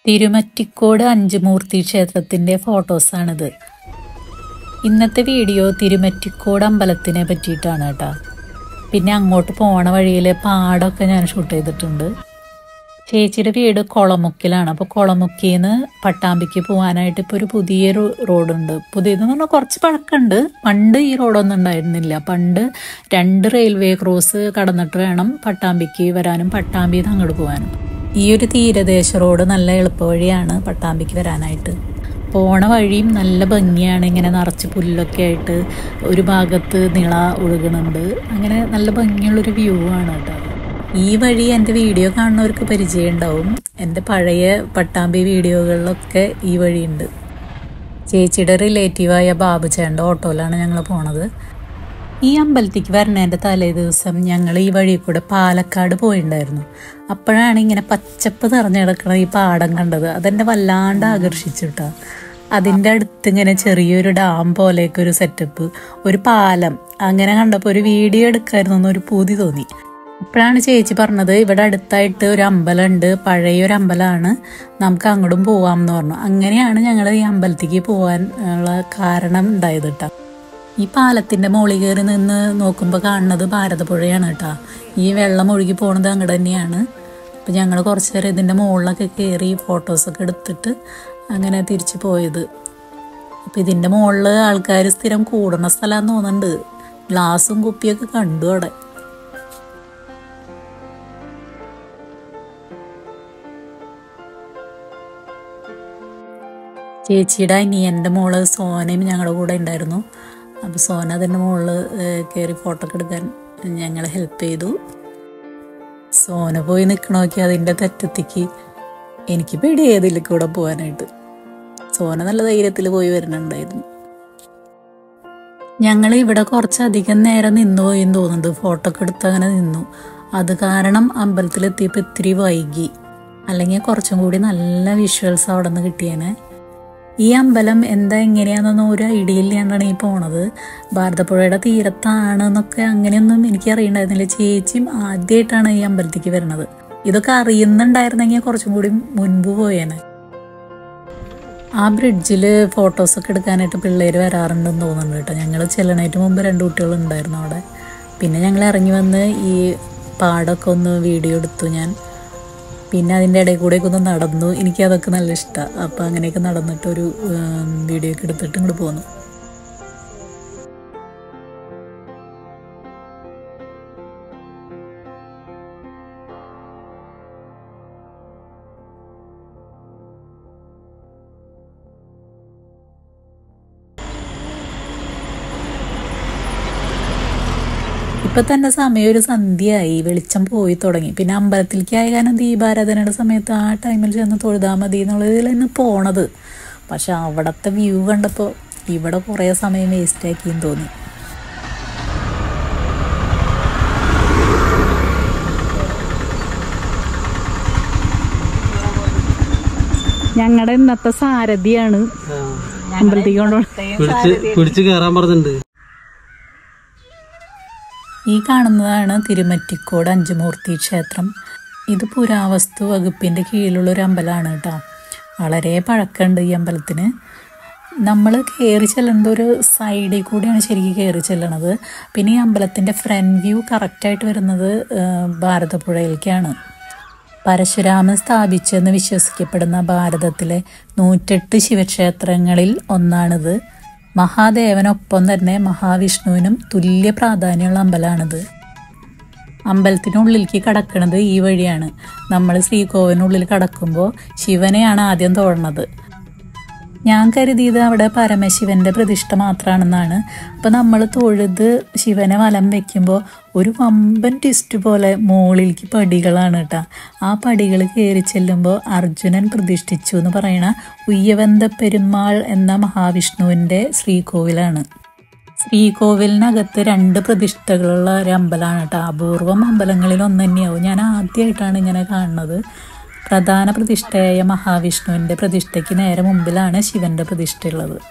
തിരുമറ്റിക്കോട് അഞ്ചുമൂർത്തി ക്ഷേത്രത്തിൻ്റെ ഫോട്ടോസാണിത്. ഇന്നത്തെ വീഡിയോ തിരുമറ്റിക്കോട് അമ്പലത്തിനെ പറ്റിയിട്ടാണ് കേട്ടോ. പിന്നെ അങ്ങോട്ട് പോണ വഴിയിൽ പാടമൊക്കെ ഞാൻ ഷൂട്ട് ചെയ്തിട്ടുണ്ട്. ചേച്ചിയുടെ വീട് കൊളമുക്കിലാണ്. അപ്പോൾ കൊളമുക്കിൽ നിന്ന് പട്ടാമ്പിക്ക് പോകാനായിട്ട് ഇപ്പോൾ ഒരു പുതിയൊരു റോഡുണ്ട്. പുതിയതെന്ന് പറഞ്ഞാൽ കുറച്ച് പഴക്കമുണ്ട്. പണ്ട് ഈ റോഡൊന്നും ഉണ്ടായിരുന്നില്ല. പണ്ട് 2 റെയിൽവേ ക്രോസ് കടന്നിട്ട് വേണം പട്ടാമ്പിക്ക് വരാനും പട്ടാമ്പിയിൽ നിന്ന് അങ്ങോട്ട് പോകാനും. ഈ ഒരു തീരദേശ റോഡ് നല്ല എളുപ്പവഴിയാണ് പട്ടാമ്പിക്ക് വരാനായിട്ട്. പോണ വഴിയും നല്ല ഭംഗിയാണ്. ഇങ്ങനെ നിറച്ച് പുല്ലൊക്കെ ആയിട്ട് ഒരു ഭാഗത്ത് നിള ഒഴുകുന്നുണ്ട്. അങ്ങനെ നല്ല ഭംഗിയുള്ളൊരു വ്യൂ ആണ് കേട്ടോ. ഈ വഴി എൻ്റെ വീഡിയോ കാണുന്നവർക്ക് പരിചയം ഉണ്ടാവും. എൻ്റെ പഴയ പട്ടാമ്പി വീഡിയോകളിലൊക്കെ ഈ വഴിയുണ്ട്. ചേച്ചിയുടെ റിലേറ്റീവായ ബാബുചേട്ടൻ്റെ ഓട്ടോയിലാണ് ഞങ്ങൾ പോണത്. ഈ അമ്പലത്തേക്ക് വരണേൻ്റെ തലേ ദിവസം ഞങ്ങൾ ഈ വഴി കൂടെ പാലക്കാട് പോയിട്ടുണ്ടായിരുന്നു. അപ്പോഴാണ് ഇങ്ങനെ പച്ചപ്പ് നിറഞ്ഞു കിടക്കണ ഈ പാടം കണ്ടത്. അതെന്നെ വല്ലാണ്ട് ആകർഷിച്ചിട്ടാ. അതിൻ്റെ അടുത്ത് ഇങ്ങനെ ചെറിയൊരു ഡാം പോലെയൊക്കെ ഒരു സെറ്റപ്പ്, ഒരു പാലം, അങ്ങനെ കണ്ടപ്പോൾ ഒരു വീഡിയോ എടുക്കായിരുന്നു എന്നൊരു പൂതി തോന്നി. അപ്പോഴാണ് ചേച്ചി പറഞ്ഞത് ഇവിടെ അടുത്തായിട്ട് ഒരു അമ്പലമുണ്ട്, പഴയൊരു അമ്പലമാണ്, നമുക്ക് അങ്ങോട്ടും പോവാം എന്ന് പറഞ്ഞു. അങ്ങനെയാണ് ഞങ്ങൾ ഈ അമ്പലത്തേക്ക് പോകാൻ ഉള്ള കാരണം ഉണ്ടായത് കേട്ടോ. ഈ പാലത്തിൻ്റെ മുകളിൽ കയറി നിന്ന് നോക്കുമ്പോൾ കാണുന്നത് ഭാരതപ്പുഴയാണ് കേട്ടോ. ഈ വെള്ളം ഒഴുകി പോകുന്നത് അങ്ങോട്ട് തന്നെയാണ്. അപ്പോൾ ഞങ്ങൾ കുറച്ച് നേരം ഇതിൻ്റെ മുകളിലൊക്കെ കയറി ഫോട്ടോസൊക്കെ എടുത്തിട്ട് അങ്ങനെ തിരിച്ചു പോയത്. അപ്പോൾ ഇതിൻ്റെ മുകളിൽ ആൾക്കാർ സ്ഥിരം കൂടുന്ന സ്ഥലമാണെന്ന് തോന്നുന്നുണ്ട്. ഗ്ലാസും കുപ്പിയൊക്കെ കണ്ടു അവിടെ. ചേച്ചിയുടെ അനിയൻ്റെ മോള് സോനയും ഞങ്ങളുടെ കൂടെ ഉണ്ടായിരുന്നു. അപ്പോൾ സോന അതിൻ്റെ മുകളിൽ കയറി ഫോട്ടോ ഒക്കെ എടുക്കാൻ ഞങ്ങളെ ഹെൽപ്പ് ചെയ്തു. സോന പോയി നിൽക്കണമൊക്കെ അതിൻ്റെ തെറ്റത്തേക്ക് എനിക്ക് പേടിയായതില്ല കൂടെ പോകാനായിട്ട്. സോന നല്ല ധൈര്യത്തിൽ പോയി വരുന്നുണ്ടായിരുന്നു. ഞങ്ങൾ ഇവിടെ കുറച്ചധികം നേരം നിന്നു പോയെന്ന് തോന്നുന്നുണ്ട്. ഫോട്ടോ ഒക്കെ എടുത്ത് അങ്ങനെ നിന്നു. അത് കാരണം അമ്പലത്തിലെത്തിയപ്പോൾ ഇത്തിരി വൈകി. അല്ലെങ്കിൽ കുറച്ചും കൂടി നല്ല വിഷ്വൽസ് അവിടെ നിന്ന് കിട്ടിയേനെ. ഈ അമ്പലം എന്താ എങ്ങനെയാണെന്നൊന്നും ഒരു ഐഡിയ ഇല്ലാണ്ടാണ് ഈ പോണത്. ഭാരതപ്പുഴയുടെ തീരത്താണെന്നൊക്കെ അങ്ങനെയൊന്നും എനിക്ക് അറിയണ്ടായിരുന്നില്ല. ചേച്ചിയും ആദ്യമായിട്ടാണ് ഈ അമ്പലത്തേക്ക് വരുന്നത്. ഇതൊക്കെ അറിയുന്നുണ്ടായിരുന്നെങ്കിൽ കുറച്ചും കൂടി മുൻപ് പോയേനെ. ആ ബ്രിഡ്ജിൽ ഫോട്ടോസൊക്കെ എടുക്കാനായിട്ട് പിള്ളേർ വരാറുണ്ടെന്ന് തോന്നുന്നുണ്ട് കേട്ടോ. ഞങ്ങൾ ചെല്ലണേറ്റ് മുമ്പ് 2 കുട്ടികളുണ്ടായിരുന്നു അവിടെ. പിന്നെ ഞങ്ങൾ ഇറങ്ങി വന്ന് ഈ പാടമൊക്കെ ഒന്ന് വീഡിയോ എടുത്തു ഞാൻ. പിന്നെ അതിൻ്റെ ഇടയിൽ കൂടെയൊക്കെ ഒന്ന് നടന്നു. എനിക്കതൊക്കെ നല്ല ഇഷ്ടമാണ്. അപ്പോൾ അങ്ങനെയൊക്കെ നടന്നിട്ടൊരു വീഡിയോ ഒക്കെ എടുത്തിട്ട് ഇങ്ങോട്ട് പോന്നു. ഇപ്പം തന്നെ സമയം ഒരു സന്ധ്യയായി, വെളിച്ചം പോയി തുടങ്ങി. പിന്നെ അമ്പലത്തിലേക്ക് ആയ കാരണം ദീപാരാധനയുടെ സമയത്ത് ആ ടൈമിൽ ചെന്ന് തൊഴുതാൽ മതി എന്നുള്ളതിൽ തന്നെ പോണത്. പക്ഷെ അവിടുത്തെ വ്യൂ കണ്ടപ്പോൾ ഇവിടെ കുറേ സമയം വേസ്റ്റാക്കിയെന്ന് തോന്നി. ഞങ്ങളുടെ ഇന്നത്തെ സാരഥിയാണ് അമ്പലത്തേക്ക് കൊണ്ടുപോകുന്നത്. ഈ കാണുന്നതാണ് തിരുമറ്റിക്കോട് അഞ്ചുമൂർത്തി ക്ഷേത്രം. ഇത് പുരാവസ്തു വകുപ്പിൻ്റെ കീഴിലുള്ളൊരു അമ്പലമാണ് കേട്ടോ. വളരെ പഴക്കമുണ്ട് ഈ അമ്പലത്തിന്. നമ്മൾ കയറി ചെല്ലേണ്ട ഒരു സൈഡിൽ കൂടിയാണ് ശരിക്കും കയറി ചെല്ലണത്. പിന്നെ ഈ അമ്പലത്തിൻ്റെ ഫ്രണ്ട് വ്യൂ കറക്റ്റായിട്ട് വരുന്നത് ഭാരതപ്പുഴയിലേക്കാണ്. പരശുരാമൻ സ്ഥാപിച്ചെന്ന് വിശ്വസിക്കപ്പെടുന്ന ഭാരതത്തിലെ 108 ശിവക്ഷേത്രങ്ങളിൽ ഒന്നാണിത്. മഹാദേവനൊപ്പം തന്നെ മഹാവിഷ്ണുവിനും തുല്യ പ്രാധാന്യമുള്ള അമ്പലമാണിത്. അമ്പലത്തിനുള്ളിലേക്ക് കടക്കുന്നത് ഈ വഴിയാണ്. നമ്മൾ ശ്രീകോവിലിനുള്ളിൽ കടക്കുമ്പോൾ ശിവനെയാണ് ആദ്യം തൊഴുന്നത്. ഞാൻ കരുതിയത് അവിടെ പരമശിവൻ്റെ പ്രതിഷ്ഠ മാത്രമാണെന്നാണ്. അപ്പോൾ നമ്മൾ തൊഴുത് ശിവനെ വലം വയ്ക്കുമ്പോൾ ഒരു വമ്പൻ ട്വിസ്റ്റ് പോലെ മുകളിലേക്ക് പടികളാണ് കേട്ടോ. ആ പടികൾ കയറി ചെല്ലുമ്പോൾ അർജുനൻ പ്രതിഷ്ഠിച്ചു എന്ന് പറയണ ഉയ്യവന്ത പെരുമാൾ എന്ന മഹാവിഷ്ണുവിൻ്റെ ശ്രീകോവിലാണ്. ശ്രീകോവിലിനകത്ത് 2 പ്രതിഷ്ഠകളുള്ള ഒരു അമ്പലമാണ് കേട്ടോ. അപൂർവം അമ്പലങ്ങളിൽ ഒന്ന് തന്നെയാവും. ഞാൻ ആദ്യമായിട്ടാണ് ഇങ്ങനെ കാണുന്നത്. പ്രധാന പ്രതിഷ്ഠയായ മഹാവിഷ്ണുവിൻ്റെ പ്രതിഷ്ഠയ്ക്ക് നേരെ മുമ്പിലാണ് ശിവൻ്റെ പ്രതിഷ്ഠയുള്ളത്.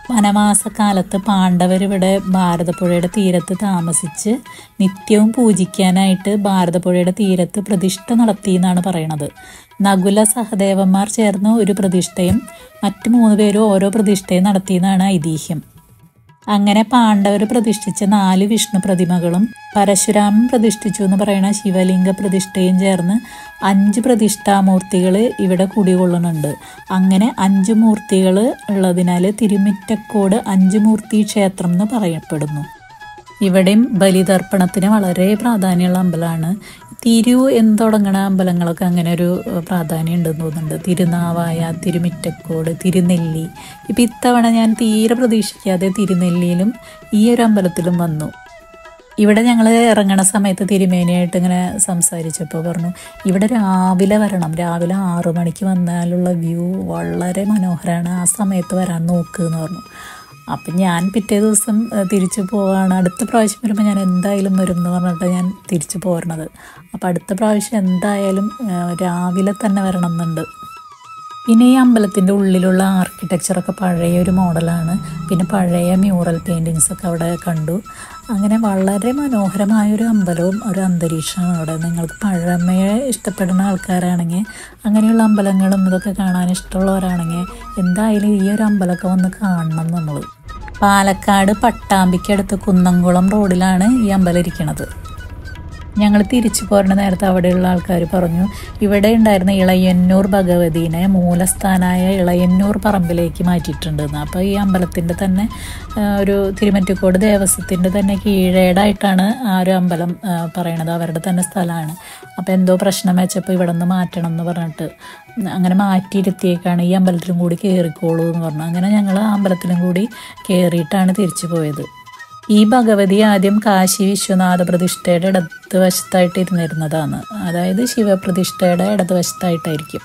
വനവാസകാലത്ത് പാണ്ഡവരിവിടെ ഭാരതപ്പുഴയുടെ തീരത്ത് താമസിച്ച് നിത്യവും പൂജിക്കാനായിട്ട് ഭാരതപ്പുഴയുടെ തീരത്ത് പ്രതിഷ്ഠ നടത്തി എന്നാണ് പറയണത്. നകുല സഹദേവന്മാർ ചേർന്ന് ഒരു പ്രതിഷ്ഠയും മറ്റു 3 പേരും ഓരോ പ്രതിഷ്ഠയും നടത്തിയെന്നാണ് ഐതിഹ്യം. അങ്ങനെ പാണ്ഡവർ പ്രതിഷ്ഠിച്ച 4 വിഷ്ണു പ്രതിമകളും പരശുരാമൻ പ്രതിഷ്ഠിച്ചു എന്ന് പറയുന്ന ശിവലിംഗ പ്രതിഷ്ഠയും ചേർന്ന് 5 പ്രതിഷ്ഠാമൂർത്തികൾ ഇവിടെ കുടികൊള്ളുന്നുണ്ട്. അങ്ങനെ 5 മൂർത്തികൾ ഉള്ളതിനാൽ തിരുമിറ്റക്കോട് 5 മൂർത്തി ക്ഷേത്രം എന്ന് പറയപ്പെടുന്നു. ഇവിടെയും ബലിതർപ്പണത്തിന് വളരെ പ്രാധാന്യമുള്ള അമ്പലമാണ്. തിരു എന്ന് തുടങ്ങുന്ന അമ്പലങ്ങളൊക്കെ അങ്ങനെ ഒരു പ്രാധാന്യം ഉണ്ടെന്ന് തോന്നുന്നുണ്ട്. തിരുനാവായ, തിരുമിറ്റക്കോട്, തിരുനെല്ലി. ഇപ്പം ഇത്തവണ ഞാൻ തീരെ പ്രതീക്ഷിക്കാതെ തിരുനെല്ലിയിലും ഈ ഒരു അമ്പലത്തിലും വന്നു. ഇവിടെ ഞങ്ങൾ ഇറങ്ങണ സമയത്ത് തിരുമേനിയായിട്ട് ഇങ്ങനെ സംസാരിച്ചപ്പോൾ പറഞ്ഞു, ഇവിടെ രാവിലെ വരണം, രാവിലെ 6 മണിക്ക് വന്നാലുള്ള വ്യൂ വളരെ മനോഹരമാണ്, ആ സമയത്ത് വരാൻ നോക്കുമെന്ന് പറഞ്ഞു. അപ്പം ഞാൻ പിറ്റേ ദിവസം തിരിച്ചു പോവാണ്. അടുത്ത പ്രാവശ്യം വരുമ്പോൾ ഞാൻ എന്തായാലും വരും എന്ന് പറഞ്ഞിട്ട് ഞാൻ തിരിച്ചു പോരണത്. അപ്പം അടുത്ത പ്രാവശ്യം എന്തായാലും രാവിലെ തന്നെ വരണം എന്നുണ്ട്. പിന്നെ ഈ അമ്പലത്തിൻ്റെ ഉള്ളിലുള്ള ആർക്കിടെക്ചറൊക്കെ പഴയ ഒരു മോഡലാണ്. പിന്നെ പഴയ മ്യൂറൽ പെയിൻറ്റിങ്സൊക്കെ അവിടെ കണ്ടു. അങ്ങനെ വളരെ മനോഹരമായൊരു അമ്പലവും ഒരു അന്തരീക്ഷമാണ് അവിടെ. നിങ്ങൾക്ക് പഴമയെ ഇഷ്ടപ്പെടുന്ന ആൾക്കാരാണെങ്കിൽ, അങ്ങനെയുള്ള അമ്പലങ്ങളും ഇതൊക്കെ കാണാൻ ഇഷ്ടമുള്ളവരാണെങ്കിൽ എന്തായാലും ഈ ഒരു അമ്പലമൊക്കെ വന്ന് കാണണം. നമ്മൾ പാലക്കാട് പട്ടാമ്പിക്കടുത്ത് കുന്നംകുളം റോഡിലാണ് ഈ അമ്പലം ഇരിക്കുന്നത്. ഞങ്ങൾ തിരിച്ചു പോരുന്ന നേരത്തെ അവിടെയുള്ള ആൾക്കാർ പറഞ്ഞു, ഇവിടെ ഉണ്ടായിരുന്ന ഇളയന്നൂർ ഭഗവതീനെ മൂലസ്ഥാനായ ഇളയന്നൂർ പറമ്പിലേക്ക് മാറ്റിയിട്ടുണ്ടെന്ന്. അപ്പോൾ ഈ അമ്പലത്തിൻ്റെ തന്നെ ഒരു തിരുമറ്റിക്കോട് ദേവസ്വത്തിൻ്റെ തന്നെ കീഴേടായിട്ടാണ് ആ ഒരു അമ്പലം പറയണത്. അവരുടെ തന്നെ സ്ഥലമാണ്. അപ്പോൾ എന്തോ പ്രശ്നം വെച്ചപ്പോൾ ഇവിടെ നിന്ന് മാറ്റണം എന്ന് പറഞ്ഞിട്ട് അങ്ങനെ മാറ്റിയിരുത്തിയേക്കാണ്. ഈ അമ്പലത്തിലും കൂടി കയറിക്കോളൂ എന്ന് പറഞ്ഞു. അങ്ങനെ ഞങ്ങൾ ആ അമ്പലത്തിലും കൂടി കയറിയിട്ടാണ് തിരിച്ചു പോയത്. ഈ ഭഗവതി ആദ്യം കാശി വിശ്വനാഥ പ്രതിഷ്ഠയുടെ ഇടതുവശത്തായിട്ട് ഇരുന്നിരുന്നതാണ്. അതായത് ശിവപ്രതിഷ്ഠയുടെ ഇടതുവശത്തായിട്ടായിരിക്കും.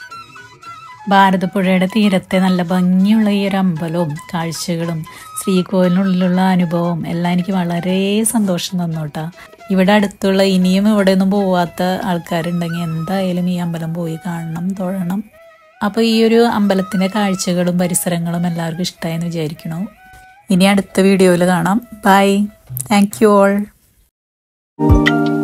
ഭാരതപ്പുഴയുടെ തീരത്തെ നല്ല ഭംഗിയുള്ള ഈ ഒരു അമ്പലവും കാഴ്ചകളും ശ്രീകോവിലിനുള്ളിലുള്ള അനുഭവവും എല്ലാം എനിക്ക് വളരെ സന്തോഷം തന്നു കേട്ടോ. ഇവിടെ അടുത്തുള്ള ഇനിയും ഇവിടെ ഒന്നും പോവാത്ത ആൾക്കാരുണ്ടെങ്കിൽ എന്തായാലും ഈ അമ്പലം പോയി കാണണം, തൊഴണം. അപ്പോൾ ഈ ഒരു അമ്പലത്തിൻ്റെ കാഴ്ചകളും പരിസരങ്ങളും എല്ലാവർക്കും ഇഷ്ടമായെന്ന് വിചാരിക്കണു. ഇനി അടുത്ത വീഡിയോയിൽ കാണാം. ബൈ. Thank you all.